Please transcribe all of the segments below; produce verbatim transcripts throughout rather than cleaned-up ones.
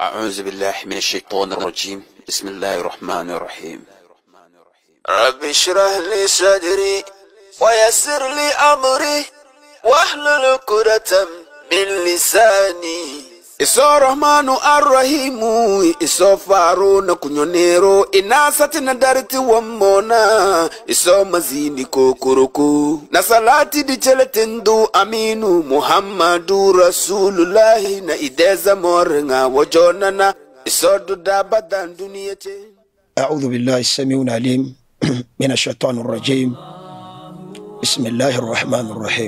أعوذ بالله من الشيطان الرجيم بسم الله الرحمن الرحيم رب اشرح لي صدري ويسر لي أمري واحلل عقدة من لساني Iso Rahmanu Ar-Rahimu, Iso Faru na kunyonero, inasati na dariti wamona, Iso mazini kokuruku, na salati di cheletendu aminu, Muhammadu Rasulullahi na ideza morenga wajonana, Iso dudabadan duniyete. أعوذ بالله السميع العليم من الشيطان الرجيم بسم الله الرحمن الرحيم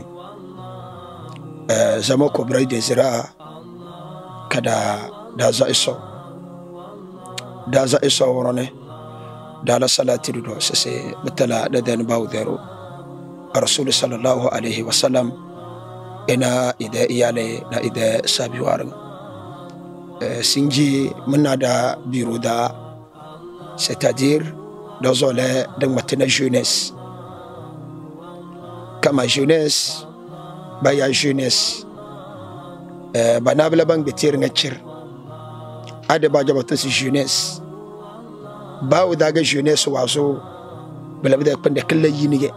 زموكو بريد زراعة kada da za iso da za iso worone da la salati do sese betala da den bawdero rasul sallallahu alaihi wasallam ina ida iyale na ida sabi warin sinji muna da biro da c'est-à-dire dans zole de matena jeunesse kama jeunesse baya jeunesse banabla bang betir ngachir ade ba jabata si jeunesse ba u daga jeunesse waso bela bida pande kala yinige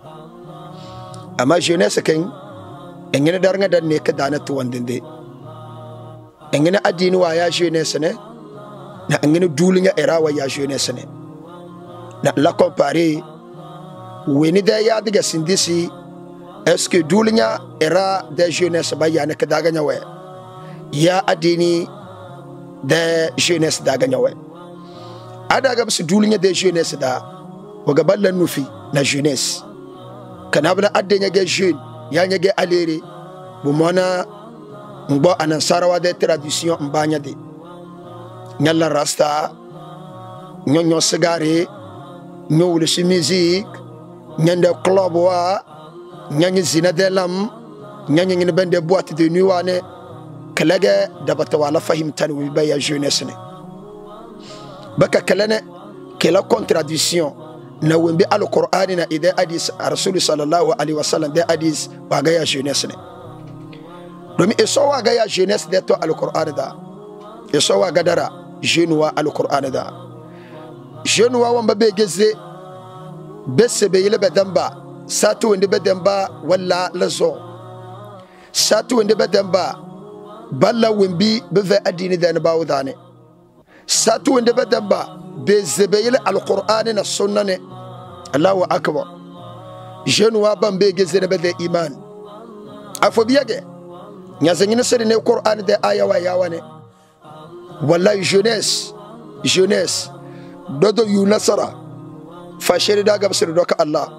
ama jeunesse ken engene dar nga dan ne ka dana to wandende engene adini wa ya jeunesse ne na engene dulinga era wa ya jeunesse ne na la comparer weni da ya diga sindisi. Est-ce que doulinya era de jeunesse ba yana ka daga nyawe ya adini de jeunesse daga nyawe adaga bs doulinya de jeunesse da waga ballan nufi na jeunesse kana bla adenya ge jeune ya nyage alere bu mona ngbo anan sarawa de tradition mbanya de nyalla rasta nyonyo sigare nyowul ci musique nyande club wa nyanyi zina de lam nyanyi ngine bende boîte de nuit wane kalage dabata wala fahimtan wi baya jeunesse ne baka kalane kala contradiction na wembe alqur'ani na ide hadis rasul sallallahu alaihi wasallam de hadis waga ya jeunesse ne domi eso waga ya jeunesse de to alqur'ani da eso waga dara jeunwa alqur'ani da jeunwa wamba be geze besse be yele bedamba satu wende bedemba wala lazo satu wende bedemba balla wembi beve adini dan bawdane satu wende bedemba be zebeyele alqur'ani na sunnane Allahu akbar jenu wa bambe gezere bede iman afobiyage nyazengine sere ne qur'ani de aya wa yawane wallahi jeunesse jeunesse dodo yunasara fashiri daga basir doka Allah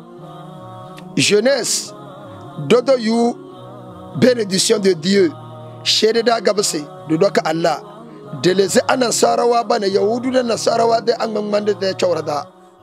jeunesse dodo you bénédiction de Dieu sherida gabse do doka Allah de les anasarawa bana yahudu da nasarawa de an mande de chawrada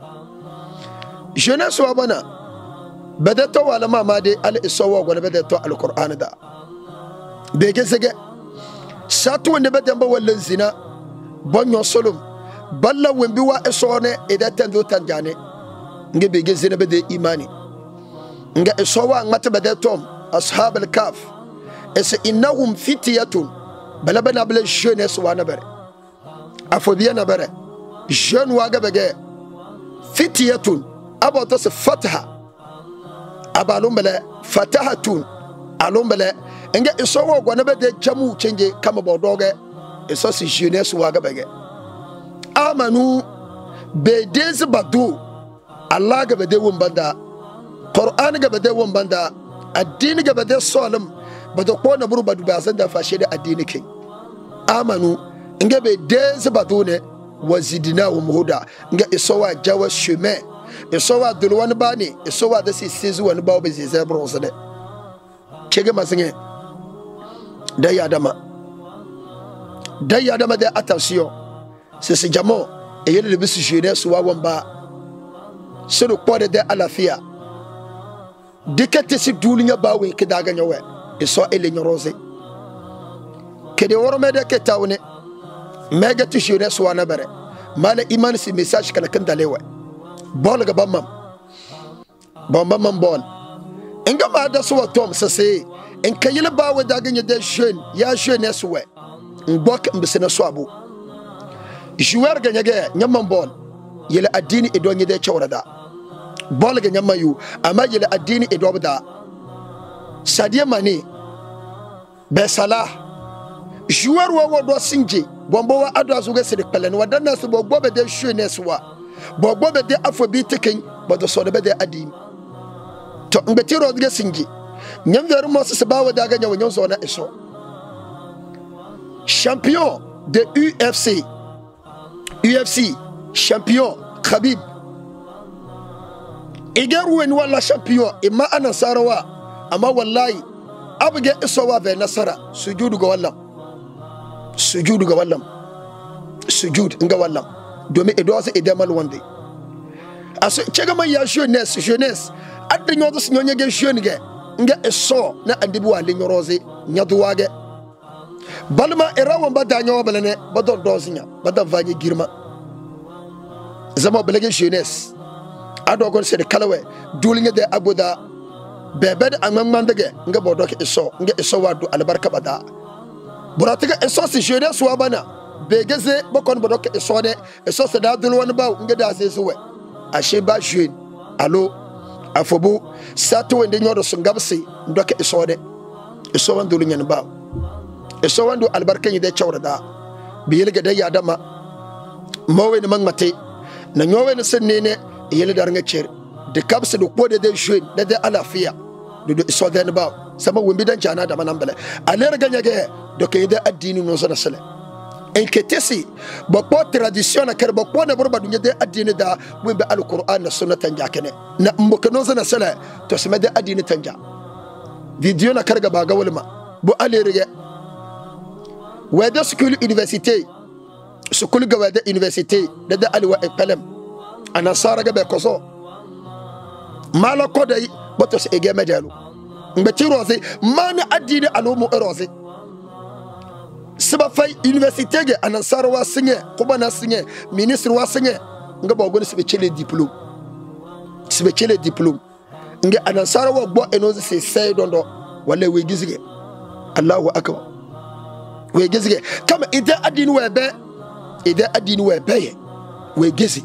jeunesse wa bana badato wala mama de al isawa wala badato al qur'an da be gesege satu wonde badamba wala zina bonyo solum balla wembi wa esone edatan do tanjane nge be gesene be de imani nga esowa ngata badatom ashab al-kaf es innahum fityatun bala bana bala jeunesse wa nabare afobia nabare jeune wa gabege fityatun abata se fataha abalum bala fatahatun alum bala nga esowa gwana bade jamu change kama bodoge eso si jeunesse wa gabege amanu be des badu Allah gabede wumbanda Qur'an gabade wumbanda addini gabade solim bado ko na buru badu bazan da fashe da addini kai amanu nga be des badune wazidina wa muhuda nga isowa jawa chemin isowa dulwan bani isowa da si sizu wani bawo be zeze bronze de kege masinge da yadama da yadama de attention c'est ce jamo et yele le bisu jeunesse wa wamba c'est le quoi de alafia dikete si dulinya bawe ke daga nyawe iso ele nyorose ke de worome de ke tawne mega tu jeunesse wa na bare mala iman si message kala kan dalewe bol ga bamam bamam mam bol engama da so tom sase en kayile bawe daga nya de jeune ya jeunesse we ngok mbisina swabo joueur ga nyage nyamman ball yele adini e do nyide chawrada ball ga nyamman yu ama yele adini e do bada Sadio Mané be Salah joueur wo wo do sinje bombo wa ado azuga sede pelen wadanna so bo be de jeunesse wa bo be de afrobeat ken bo do so de be de adini to ngbe ro de sinje nyam veru mo se ba wada ga nyawo nyonso na eso champion de U F C U F C champion Khabib Igeru en wala champion imma ana sarawa amma wallahi abge isowa be nasara sujudu ga wallam sujudu ga wallam sujud nga wallam domi edoze edemal wonde aso chega man ya jeunesse jeunesse adde nyodo s nyonya ge jeune ge nga eso na andibi wale nyoroze nyaduwage balma erawo bada nyawo balane badon dozinya badan vagne girma zama belege jeunesse ado gon se de kalawe dulinga de agoda bebed amamandege nga bodoke eso nga eso wadu albarka bada buratiga eso si jeunesse wa bana begeze bokon bodoke eso de eso se da dulu wan baw nga da se suwe ashe ba jeune allo afobu sato wende nyodo sungabsi ndoke eso de eso wan dulu nyan baw eso wan du albarka ni de chawrada biyelge de yadama mowe ni mangmate na nyowe ni sennene yele dar nga cer de kabse do pode de jeune de de alafia do do eso de baw sama wumbi dan jana da manambele alere ganyage do ke de adini no so na sele enketesi bokpo tradition na kere bokpo na borba dunya de adini da wumbi alquran na sunna tanja kene na mboke no so na sele to sema de adini tanja video na karga baga walma bo alere ge wede school university school ga wede university de de alwa e pelem anasara ga be koso mala kodai botos ege mejalu mbeti roze man adini alumu eroze siba fay université ge anasara wa sinye kuba na sinye ministre wa sinye nga bogo ni sibe chele diplôme sibe chele diplôme nga anasara wa gbo enoze se sey dondo wala we gizige Allahu akbar we gizige kama ide adini we be ide adini we be we gizi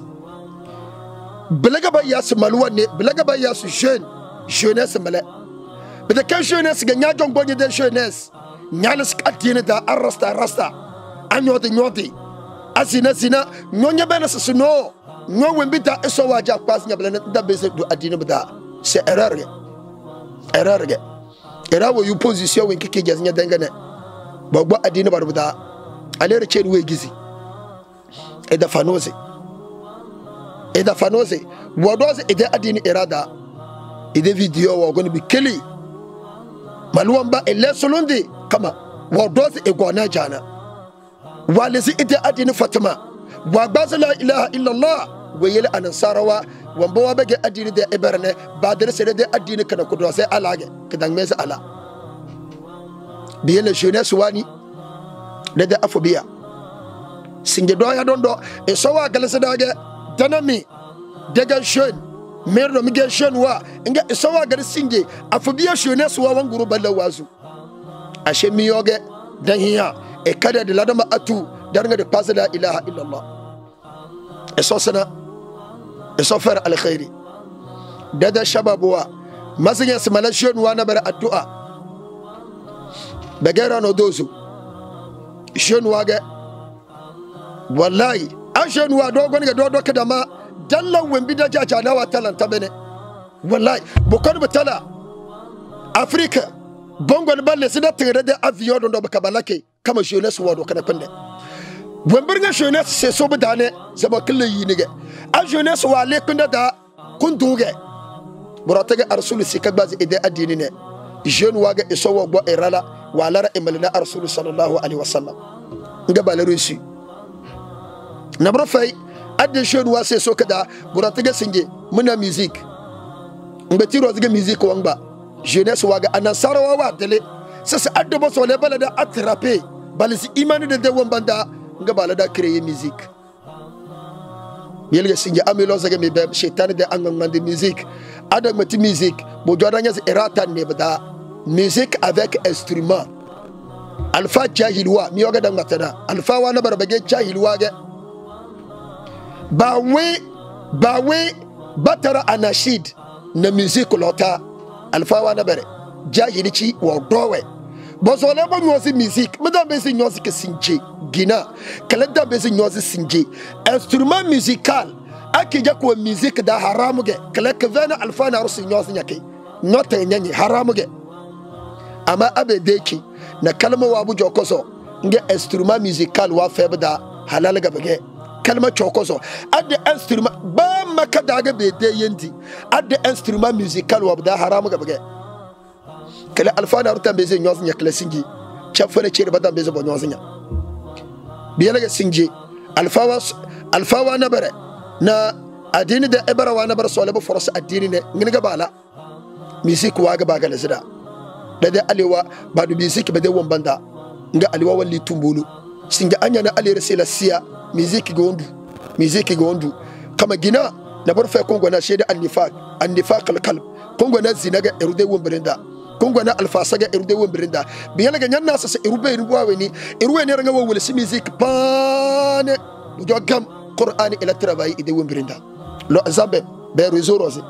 belaga ba yasu malwa ne belaga ba yasu jeune jeunesse mala bede kan jeunesse ga nya jon gonye de jeunesse nyalis adini da arrasta rasta anyode nyode azina zina nyonya bena sino nyo wembita eso waja pas nya bela da bese do adini bada c'est erreur erreur ge era wo yu position wen kike jaznya dangane bagbo adini bar bada alere chen we gizi e da fanose e da fanose wodoze e da adini irada e de video wo goni bi keli maluamba e lesolonde kama wodoze e gona jana walisi e da adini fatima wa baz la ilaha illa allah weyele anansarawa wambo wa bege adini de eberne badere sede de adini kana kudo se alage kedang meza ala biyele jeunesse wani de de afobia singe do ya dondo e so wa galese dage danami dega jeune merdo mi ge jeune wa nga e so wa gari singe afobia jeunesse wa wanguru balla wazu ashe mi yoge dan hiya e kada de ladama atu darnga de passe la ilaha illa allah e so sana e so fer al khairi dada shababwa mazinya smala jeune wa na bara addu'a bagera no dozu jeune wa ge wallahi a jeune wa do gon ga do do kadama dallan wembi da jaja na wa talanta bene wallahi bokon betala afrika bongon balle sida tigre de avion do bakabalake kama jeunesse wa do kana pende wembirga jeunesse c'est so bedane zaba kille yinige a jeunesse wa le kunda da kunduge boratege arsul sikabaz ide adini ne jeune wa ga eso wo gbo irala wa lara imalina arsul sallallahu alaihi wasallam nga bala reçu nabro fay adde jeune wa c'est so kada boratege singe muna musique mbeti rozige musique wangba jeunesse wa ga anasara wa wa tele sasa adde bo so le bala da attraper balisi imani de de wombanda nga bala da créer musique yelge singe amelo zage me be shaitan de angman de musique adam mati musique bo jodanya erata ne bada musique avec instrument alfa jahilwa mi yoga dan matana alfa wa na barbage jahilwa ge ba we ba we batara anashid na music lota alfa wa na bare jahilici wa dowe bozo le bo nyosi music me dan be si nyosi ke sinje gina kala dan be si nyosi sinje instrument musical akija ko music da haramu ge kala ke vena alfa na rusi nyosi nyake nyote nyanyi haramu ge ama abedeki na kalma wa bu jokoso nge instrument musical wa febda halal ga bege kalma chokoso ade instrument ba maka daga bede yendi ade instrument musical wa da haramu ga bege kala alfa na rutan beze nyosi nya kala singi chafale chere badan beze bo nyosi nya biyala ga singi alfa wa alfa wa na bare na adini da ibara wa na bare so le bo force adini ne ngini ga bala music wa ga baga lazida da alewa ba du music ba de wombanda nga alewa walli tumbulu singa anya na ale resela sia music gondu music gondu kama gina na bar fa kongo na sheda annifaq annifaq alqalb kongo na zinaga erude wombrinda kongo na alfasaga erude wombrinda biyala ga nyanna sa erube ni buawe ni eruwe ne ranga wole si music pane do gam qur'ani ila travail ide wombrinda lo zambe be rezorozi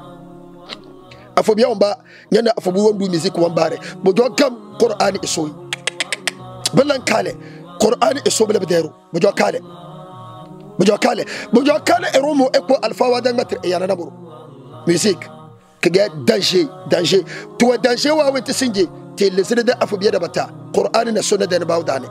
afobia omba nyana afobu wondu music wambare bojo gam qur'ani isoy balan kale qur'ani iso bele bedero bojo kale bojo kale bojo kale eromo eko alfa wadan matir yana naburu music kage danger danger to danger wa wenti sinje te lesede da afobia da bata qur'ani na sunna da bawdane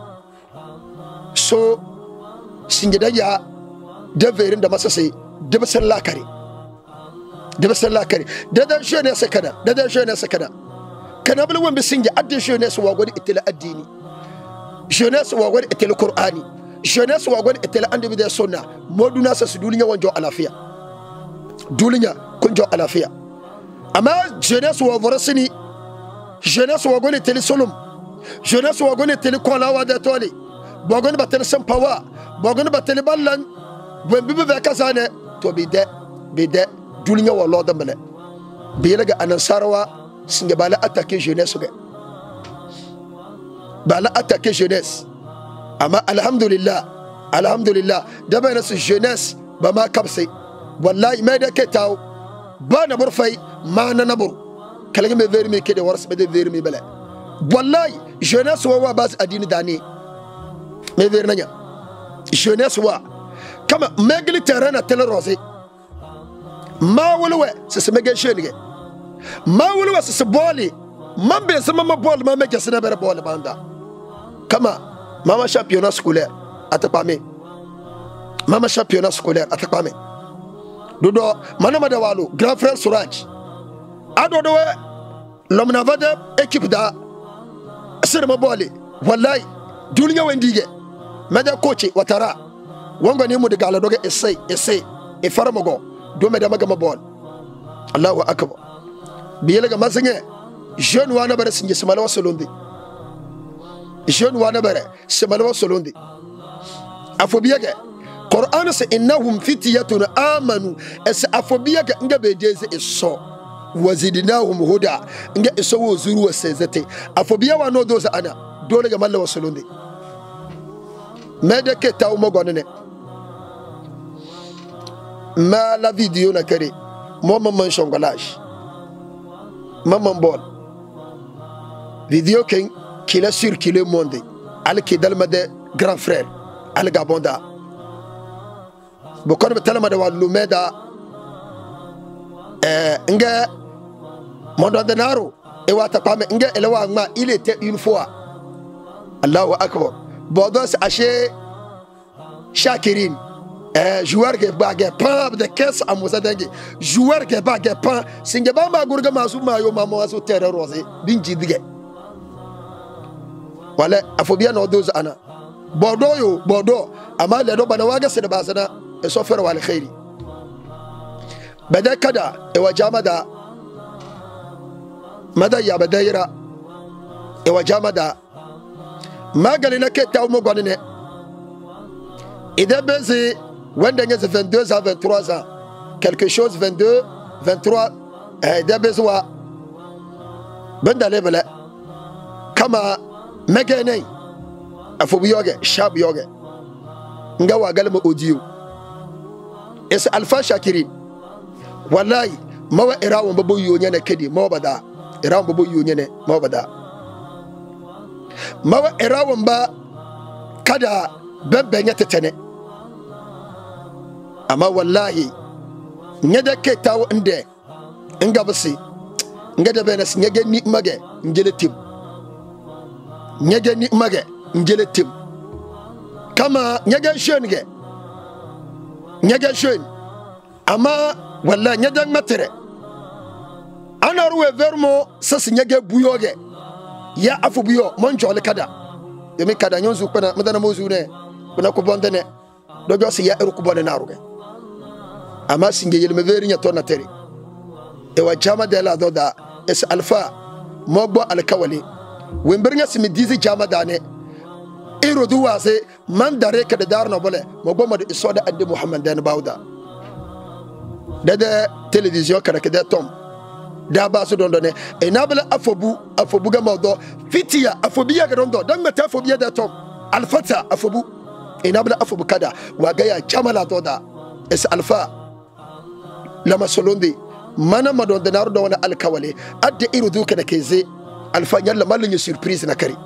so sinje da ya da verin da masase da basalla kare da basalla kare da da shi ne sakana da da shi ne sakana kana bala wan bisinge adde shi ne su wagodi itila addini shi ne su wagodi itila qur'ani shi ne su wagodi itila annabi da sunna moduna sa su duniya wanjo alafiya duniya kunjo alafiya amma shi ne su wavorasini shi ne su wagodi itila sulum shi ne su wagodi itila kolawa da tole bogoni batel sampawa bogoni batel ballan wen bibi be kasane to bide bide dulinya wallo da male biyela ga anansarawa singa bala attaquer jeunesse ga bala attaquer jeunesse amma alhamdulillah alhamdulillah da bayna su jeunesse ba ma kapsai wallahi mai da ke taw ba na burfai ma na nabur kala me veri me ke de wars be de veri me bala wallahi jeunesse wa bas adini dani me veri nanya jeunesse wa kama megli terrain na tele rosé ma wulwe se mege shenige ma wulwe se boli mambe se mama bol ma mege se na bere bol banda kama mama championnat scolaire atapame mama championnat scolaire atapame dodo manama da walu grand frère Suraj ado do l'homme navade équipe da sir ma boli wallahi dunya wendige meda coach watara wango ni mu de gala doge essay essay e faramago do me dama gama bol Allahu akbar biyela ga masinge jeune wana bare singe smala wasolondi jeune wana bare smala wasolondi afobiya ga Qur'an sa innahum fityatun amanu as afobiya ga ngabe deze isso wazidnahum huda nga isso wo zuru wasezete afobiya wa no doza ana dole ga malla wasolondi medeke taw mo gonne ma la vidéo na kare moi maman chongolage maman bol vidéo qui qui a circulé monde al ki dalma de grand frère al gabonda bo kon be talma de walu meda euh nga mondo de naro e wata pame nga elewa ma il était une fois Allahu akbar bodos aché Shakireen eh joueur ke bagé pan de caisse à Moussa Dengue joueur ke bagé pan singe ba ma gurga masu mayo mama wasu terre rosé binji dige wala afobia no dozo ana bodo yo bodo ama le do bana waga se de basana e so fer wal khairi bada kada e wajamada mada ya badaira e wajamada magali na ke taw mo gonne ida bezi wanda ngeze vingt-deux à vingt-trois ans quelque chose vingt-deux vingt-trois eh da bezwa banda lebele kama megene afobu yoge shab yoge nga wagal ma audio es alfa Shakireen wallahi mawa irawo babo yonya na kedi mawa bada irawo babo yonya ne mawa bada mawa irawo ba kada bembenya tetene amma wallahi nyada ke tawo inde nga basi ngada benas nyage ni mage njele tim nyage ni mage njele tim kama nyage shenge nyage shen ama wallahi nyada matere ana ruwe vermo sasi nyage buyoge ya afu buyo monjo le kada yemi kada nyonzu pana madana mozu ne kuna ko bondene do josi ya eru ko bonde naruge ama singe yelme veri nya tonna teri e wa jama de la doda es alfa mogbo alkawali wembernya simi dizi jama dane iro duwase man dare kada darno bole mogbo madu isoda adde muhammad dan bawda dede television kada kada tom da ba so dondone e nabla afobu afobu ga modo fitia afobiya ga dondo dan meta afobiya da tom alfata afobu e nabla afobu kada wa ga ya jamala doda es alfa lama solondi mana madon da narudo wana alkawale adde iru duka da keze alfa nyalla malin surprise na kari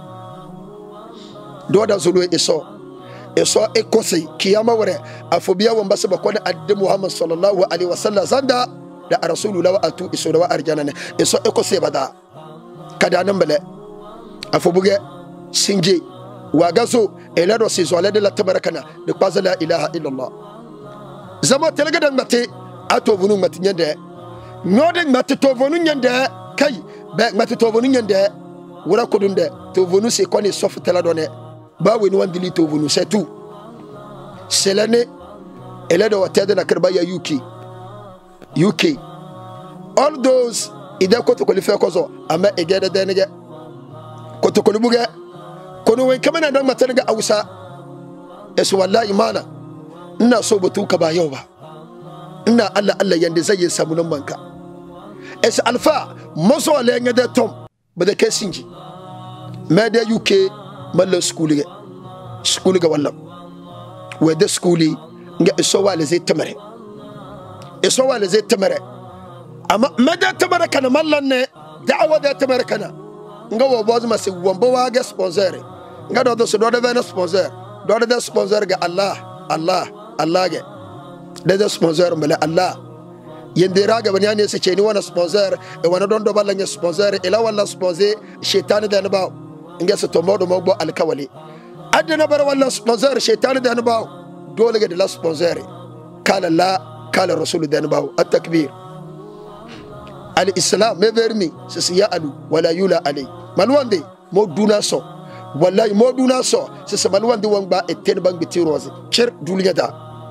do da zulu eso eso e kosi kiyama wore afobiya wamba saba ko adde muhammad sallallahu alaihi wasallam zanda da rasulullah wa atu iso da arjana ne eso e kosi bada kada nan bele afobuge sinje wa gaso elado si zo de la tabarakana de pas la ilaha illallah zama telga dan mate ato vunu mate nyende nyode mate to vunu nyende kai be mate to vunu nyende wura kodunde to vunu se koni sof tela donne ba weni wandili to vunu c'est tout c'est l'année elado wa tede na karba ya U K U K all those ida ko to qualify kozo ama egede denege ko to kolubuge kono wen kamana dan matarga awsa esu wallahi mana ina so batu ka ba yau ba ina Allah Allah yanda zai yi samu nan banka es alfa moso le ngade tom bada ke sinji mede U K malla school ge school ga wallam we de schooli nga eso wale zai tamare eso wale zai tamare amma mede tamare kana mallan ne da'awa da tamare kana nga wo boz ma se wombo wa ga sponsor nga do do so do de sponsor do de sponsor ga Allah Allah Allah ge de sponsor mala Allah yende raga bani ne se cheni wana sponsor e wana don do balla nya sponsor ila wala sponsor shaytan da na ba nga se to modo mo bo alkawali adna bar wala sponsor shaytan da na ba dole ga de la sponsor kala la kala rasul da na ba at-takbir al-islam me vermi se siya alu wala yula alay malwande mo duna so wallahi mo duna so se se malwande wangba e ten bang biti rose cher duliya da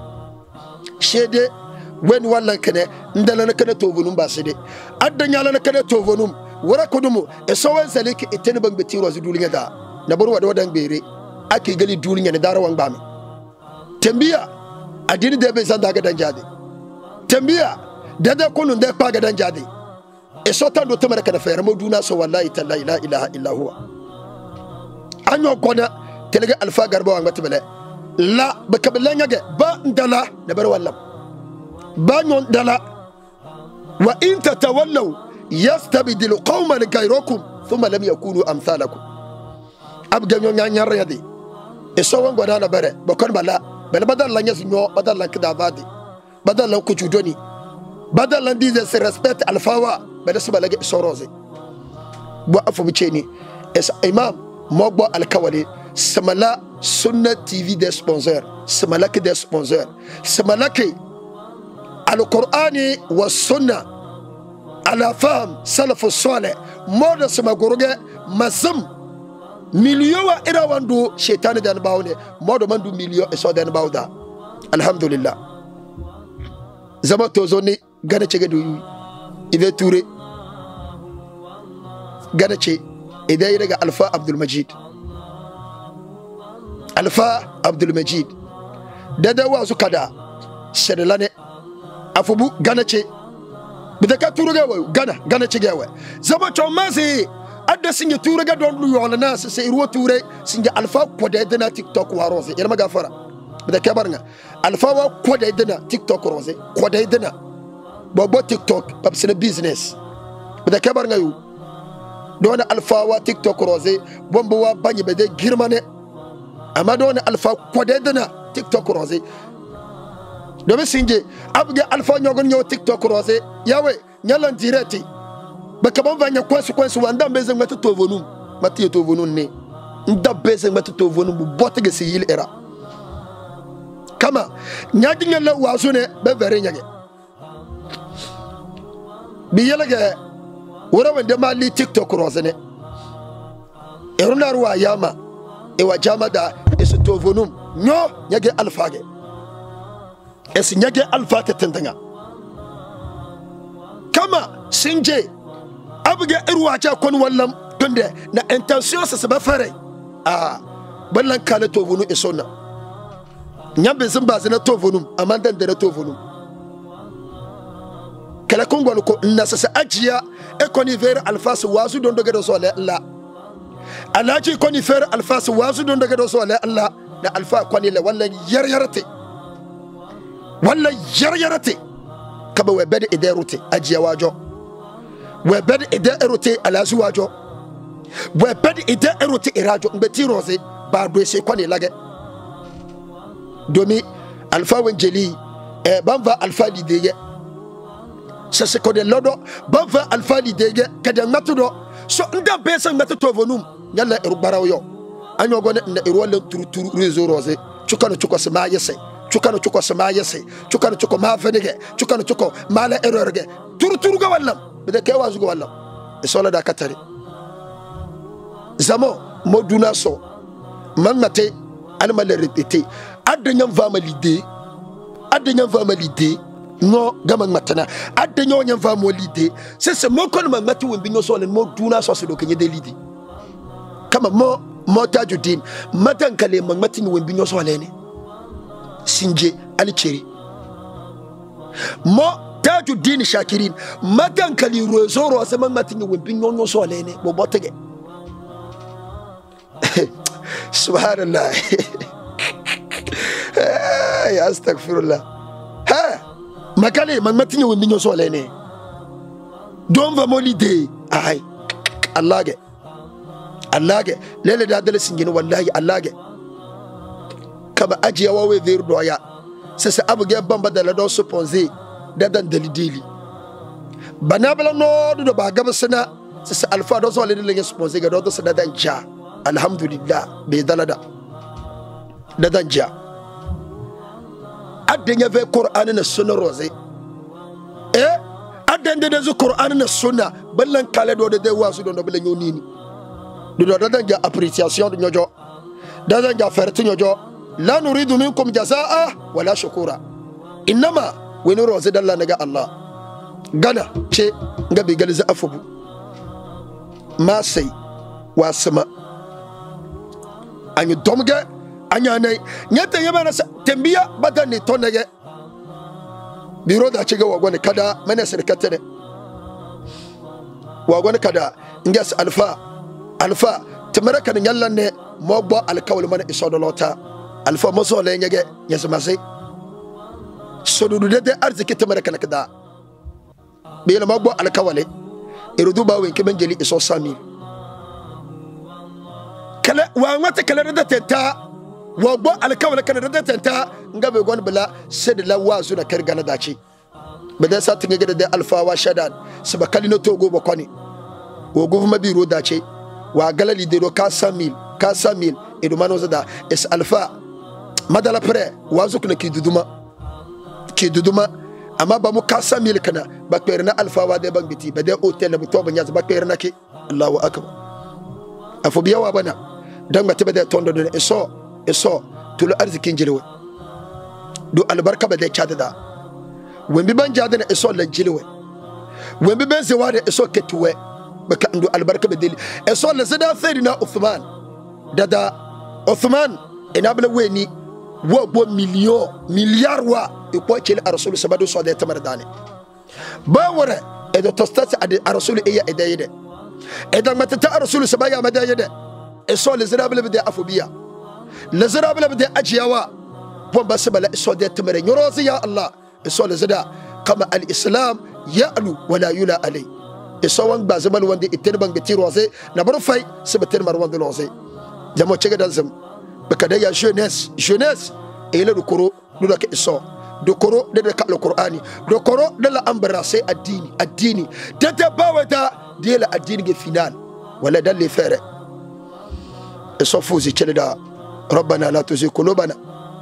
shede wen wallan kene ndala na kene to vonum ba sede adda nyala na kene to vonum wara kodumo e so wan saliki e ten bang biti rose duliya da na buru wada wadan bere ake gali duliya ne dara wangba mi tembiya adini de be zanda ga dan jade tembiya dada kunun de pa ga dan jade e sota do tamara kana fere mo duna so wallahi talla la ilaha illa huwa anyo kona telega alfa garba wa ngatbele la bakabla ngage ba ndala da bar wallam ba nyon dala wa in tatawallaw yastabdil qauman ghayrakum thumma lam yakunu amsalakum abga nyon nyar yadi e so won goda na bare bakon bala bel badal la nyas nyo badal la kida badi badal la ko judoni badal la dize se respect alfawa bada suba lage soroze bo afu bicheni es imam mogbo alkawali samala sunna tv des sponsor samala ke des sponsor samala ke alqur'ani was sunna ala faham salaf salih moda sama goroge masam miliyo wa ira wandu shaytan dan bawne modo mandu miliyo e so dan bawda alhamdulillah zama tozoni gana chege du ibe touré ganace idan ya daga alfa abdul majid alfa abdul majid dada wasu kada shadalane afubu ganace bida ka turu gawa gana ganace gawa zama chomasi adda singe ture ga don lu yola na se irwo ture singe alfa ko de dana TikTok wa rose irma gafara bida kabarnga alfa wa ko de dana TikTok rose ko de dana bobo TikTok babsina business bida kabarnga yu don alfa wa TikTok rose bombo wa banye bede girmane amma don alfa ko de dana TikTok rose do be singe abge alfa nyogon nyo TikTok rose yawe nyalan direti baka ban vanya consequence wanda bezeng mata to vonum mati to vonum ne nda bezeng mata to vonum bu botige si yil era kama nyadi ngala waso ne be vere nyage bi yelage wora wande mali TikTok rozene eruna ruwa yama e wa jama da esu to vonum nyo nyage alfage es nyage alfa tetendanga kama sinje abge irwa cha kon wallam tunde na intention sa ba fare ah ballan kala to vonu isona nyambe zimba zina to vonum amanda ndere to vonum kala kon gonu ko nasasa ajiya e koni ver alfas wasu don doge do so la alaji koni fer alfas wasu don doge do so la na alfa koni le walla yar yarate walla yar yarate kaba we bede ederute ajiya wajo we bed ide erote alazu wajo we bed ide erote irajo mbeti rose ba do se kwani lage domi alfa wenjeli e banva alfa lideye se se kode lodo banva alfa lideye kada matudo so nda besa ngata to vonum nyalla eru barawo anyo gone na eru wala turu turu rezo rose chukano chuko sama yese chukano chuko sama yese chukano chuko ma fenege chukano chuko mala erorge turu turu ga wallam bida kewa zugo wallam e sola da katari zamo moduna so mangate anima le répéter adanyam vama l'idée adanyam vama l'idée no gama matana adanyo nyam vama l'idée c'est ce mo kon mangati won binyo so le moduna so se do kenye de l'idée kama mo mo Tajudeen matan kale mangati ni won binyo so le ne sinje ali cheri mo Tajudeen Shakireen magan kali rozoro asema matingi wempi nyonyo so lene bobotege subhanallah ya astaghfirullah ha makale man matingi wempi nyonyo so lene don va molide ay allahge allahge lele da dale singini wallahi allahge kaba ajiya wawe ver doya sasa abuge bamba da la do supposé dadan dalidili banabla no do ba gabsana sasa alfa do so le le sponsor ga do do dadan ja alhamdulillah be dalada dadan ja adenya ve qur'an na sunna rose eh adende de qur'an na sunna ballan kale do de wasu do do bela nyonini do do dadan ja appréciation do nyojo dadan ja ferti nyojo la nuridu minkum jazaa wala shukura inma wani rose dalla naga Allah gana ce ngabe galza afubu ma sai wasama anyi domge anya nay nyata yaba na tembiya badani tonage biro da ci ga wagone kada mana sirkata ne wagone kada ngas alfa alfa tamara kan yallan ne mogbo alkawul mana isodolota alfa moso le nyage yasma sai sodudu de arziki tamara kana kada be la magbo alkawale irudu ba wen keben jeli iso sami kala wa mata kala da tenta wa bo alkawale kana da tenta ngabe gon bala sed la wazu na kargana daci bada sa tinga gida da alfa wa shadan sabakali no togo bo koni wo gofuma biro dace wa galali de do ka samil ka samil edu manoza da es alfa madala pre wazu kuna kiduduma ki duduma amma ba mu kasa mil kana ba kwerna alfa wa de bangiti ba de hotel na buto banya ba kwerna ki Allahu akbar afu biya wa bana dan mata ba de tondo de eso eso tulu arzikin jilwe do albarka ba de chadada wembi ban jada na eso la jilwe wembi ben se wa de eso ketuwe ba ka ndo albarka ba de eso la zada sayyidina Uthman dada Uthman ina bla weni wo bo million milliard wa e ko ci rasul sabadu so de tamardane ba wore e do tostat ade rasul e ya e de idan mata ta rasul sabaya madaya de iso le zira bele de afobia le zira bele de ajiyawa bon basbala iso de tamare nyorozi ya Allah iso le zida kama al-islam ya'lu wala yula alai iso wan bazabal wande itirban getiroze na barfai sabatir marwan loze jamo chega dalzam bakada ya jeunesse jeunesse et le koro nous que iso de koro de le Qur'ani de koro de la embrasser addini addini tata bawata de la addini ge final wala dal li fere iso fuzi chelida ربنا لا تزغ قلوبنا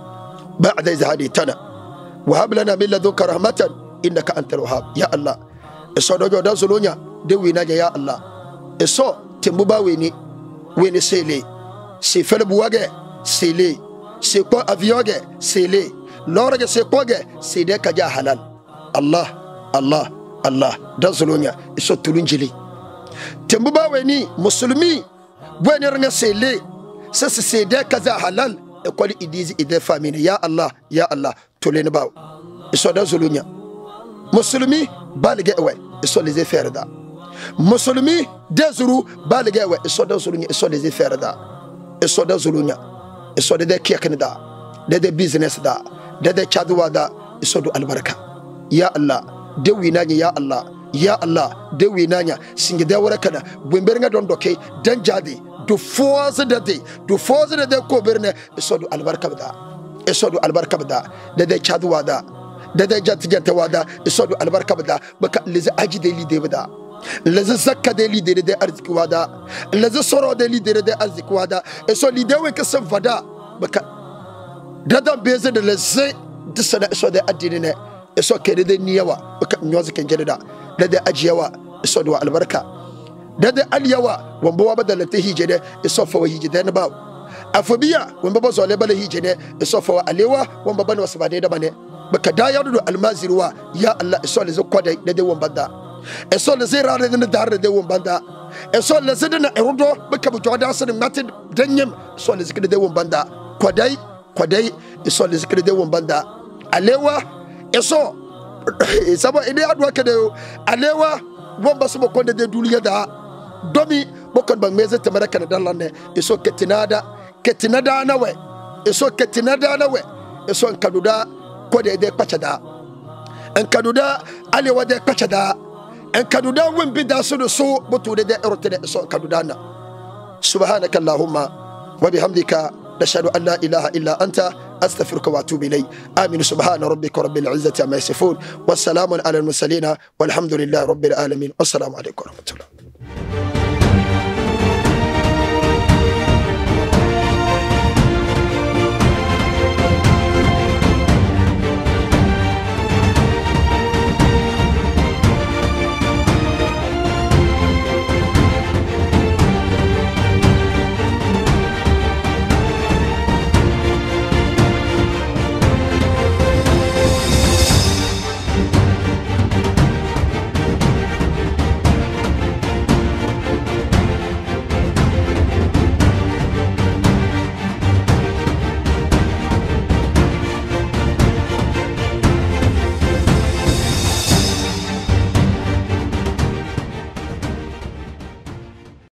بعد إذ هديتنا وهب لنا من لدنك رحمة إنك أنت الوهاب يا الله iso dojo da zulunya de wina ya Allah iso tembuba weni weni sele se fele buwage sele se ko avioge sele lorage se koge se de kaja halal Allah Allah Allah da zulunya iso tulunjili tembuba weni muslimi weni ranga sele se se de kaja halal e koli idizi ide famine ya Allah ya Allah tulene baw iso da zulunya muslimi balige ewe iso les faire da muslimi dezuru balige ewe iso da zulunya iso les faire da iso da zulunya iso de kiyakne da de de business da de de chadwa da iso do albarka ya Allah de winanya ya Allah ya Allah de winanya singe de warakana bumberga don doke dan jade do foze de de do foze de de ko berne iso do albarka da iso do albarka da de de chadwa da da da jat jat wada isodu albarka bada baka lezi aji de li de bada lezi zakka de li de de arziki wada lezi soro de li de de arziki wada iso li de we kasan fada baka dadan beze de lezi disana iso de addini ne iso kede de niyawa baka nyozi kan jeda da da ajiyawa isodu albarka da da aliyawa wambo wa badala te hijede iso fa hijede na ba afobiya wambo bo zole bala hijede iso fa alewa wambo bana wasbade da bane baka da yadu almazirwa ya Allah iso le zakwada da de wombanda iso le zira da da dar da wombanda iso le zidana erudo baka bu joda asin mati danyem iso le zikida de wombanda kwadai kwadai iso le zikida de wombanda alewa iso sabo ide adwa kede alewa womba subo konde de duliya da domi bokon bang meze tamara kana dalane iso ketinada ketinada nawe iso ketinada nawe iso kaduda kode de pachada en kaduda ale wade pachada en kaduda wembi da so so botude de erotede so kaduda na subhanaka allahumma wa bihamdika nashhadu an la ilaha illa anta astaghfiruka wa atubu ilay amin subhana rabbika rabbil izzati amma yasifun wassalamun ala al mursalin walhamdulillahi rabbil alamin wassalamu alaykum wa rahmatullah.